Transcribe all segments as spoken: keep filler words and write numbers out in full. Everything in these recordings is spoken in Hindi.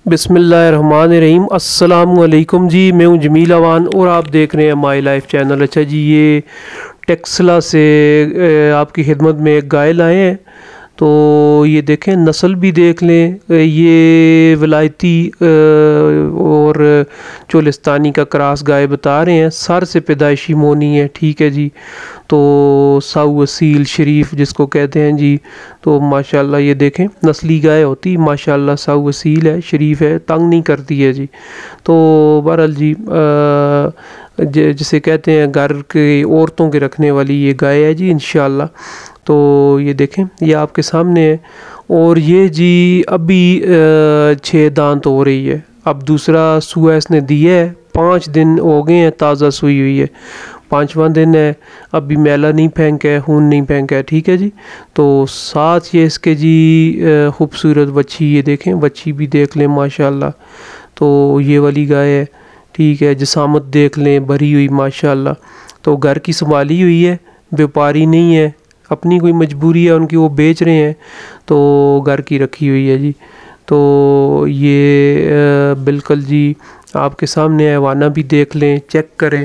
बिस्मिल्लाहिर्रहमानिर्रहीम। अस्सलाम वालेकुम जी, मैं हूं जमील अवान और आप देख रहे हैं माई लाइफ चैनल। अच्छा जी, ये टैक्सला से आपकी खिदमत में एक गाय लाए हैं, तो ये देखें, नस्ल भी देख लें। ये विलायती और चोलिस्तानी का क्रास गाय बता रहे हैं। सर से पैदाइशी मोनी है, ठीक है जी। तो साऊ असील शरीफ जिसको कहते हैं जी, तो माशाल्लाह ये देखें, नस्ली गाय होती माशाल्लाह, साऊ असील है, शरीफ है, तंग नहीं करती है जी। तो बहरहाल जी, जिसे कहते हैं घर के औरतों के रखने वाली ये गाय है जी इंशाल्लाह। तो ये देखें, ये आपके सामने है। और ये जी अभी छः दांत हो रही है। अब दूसरा सुआ इसने दिया है, पाँच दिन हो गए हैं, ताज़ा सुई हुई है, पाँचवा दिन है। अभी मैला नहीं फेंका है, खून नहीं फेंका है, ठीक है जी। तो साथ ये इसके जी खूबसूरत बच्ची, ये देखें, बच्ची भी देख लें माशाल्लाह। तो ये वाली गाय है, ठीक है। जिसामत देख लें, भरी हुई माशाल्लाह। तो घर की संभाली हुई है, व्यापारी नहीं है, अपनी कोई मजबूरी है उनकी, वो बेच रहे हैं, तो घर की रखी हुई है जी। तो ये बिल्कुल जी आपके सामने है। वाना भी देख लें, चेक करें।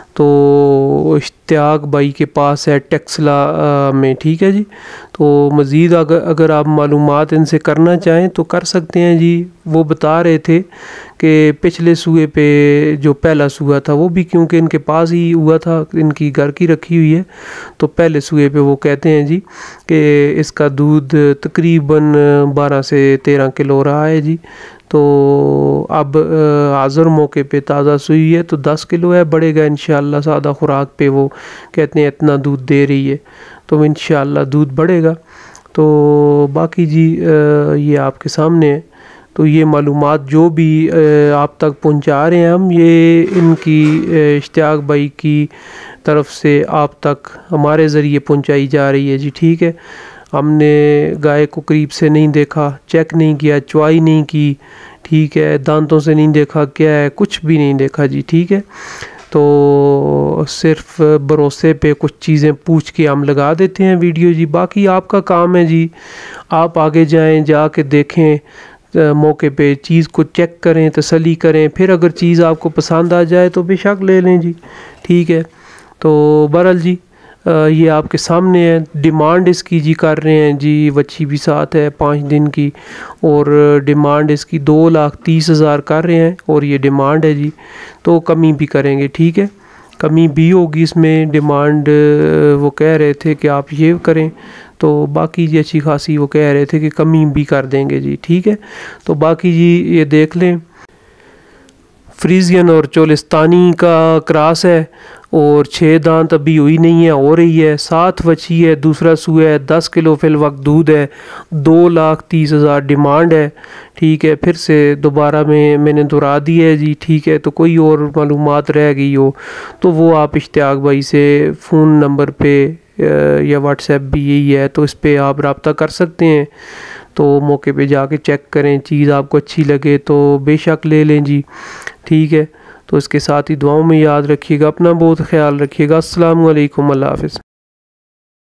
तो इश्तियाक भाई के पास है टैक्सला में, ठीक है जी। तो मज़ीद अगर अगर आप मालूमात इनसे करना चाहें तो कर सकते हैं जी। वो बता रहे थे कि पिछले सूए पे जो पहला सूआ था वो भी, क्योंकि इनके पास ही हुआ था, इनकी घर की रखी हुई है, तो पहले सूए पे वो कहते हैं जी कि इसका दूध तकरीबन बारह से तेरह किलो रहा है जी। तो अब हाज़िर मौके पे ताज़ा सुई है तो दस किलो है, बढ़ेगा इंशाल्लाह। सादा खुराक पे वो कहते हैं इतना दूध दे रही है, तो इंशाल्लाह दूध बढ़ेगा। तो बाकी जी ये आपके सामने है। तो ये मालूमात जो भी आप तक पहुंचा रहे हैं हम, ये इनकी इश्तियाक भाई की तरफ से आप तक हमारे ज़रिए पहुंचाई जा रही है जी, ठीक है। हमने गाय को करीब से नहीं देखा, चेक नहीं किया, चुवाई नहीं की, ठीक है, दांतों से नहीं देखा, क्या है, कुछ भी नहीं देखा जी, ठीक है। तो सिर्फ भरोसे पे कुछ चीज़ें पूछ के हम लगा देते हैं वीडियो जी। बाकी आपका काम है जी, आप आगे जाएं, जाके देखें, मौके पे चीज़ को चेक करें, तसल्ली करें, फिर अगर चीज़ आपको पसंद आ जाए तो बेशक ले लें जी, ठीक है। तो बहरहाल जी ये आपके सामने है। डिमांड इसकी जी कर रहे हैं जी, बच्ची भी साथ है पाँच दिन की, और डिमांड इसकी दो लाख तीस हज़ार कर रहे हैं, और ये डिमांड है जी। तो कमी भी करेंगे, ठीक है, कमी भी होगी इसमें। डिमांड वो कह रहे थे कि आप ये करें, तो बाकी जी अच्छी खासी वो कह रहे थे कि कमी भी कर देंगे जी, ठीक है। तो बाकी जी ये देख लें, फ्रीजियन और चोलिस्तानी का क्रास है, और छः दांत अभी हुई नहीं है, हो रही है, सात बची है, दूसरा सूआ है, दस किलो फिल वक्त दूध है, दो लाख तीस हज़ार डिमांड है, ठीक है। फिर से दोबारा में मैंने दोहरा दी है जी, ठीक है। तो कोई और मालूमात रह गई हो तो वो आप इश्तियाक भाई से फ़ोन नंबर पे या व्हाट्सएप भी यही है, तो इस पर आप रब्ता कर सकते हैं। तो मौके पे जाके चेक करें, चीज़ आपको अच्छी लगे तो बेशक ले लें जी, ठीक है। तो इसके साथ ही दुआओं में याद रखिएगा, अपना बहुत ख्याल रखिएगा। अस्सलाम वालेकुम, अल्लाह हाफ़िज़।